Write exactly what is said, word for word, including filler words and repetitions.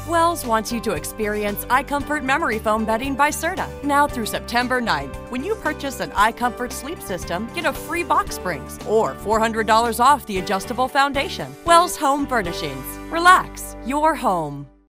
Wells wants you to experience iComfort memory foam bedding by Serta. Now through September ninth, when you purchase an iComfort sleep system, get a free box springs or four hundred dollars off the adjustable foundation. Wells Home Furnishings. Relax your home.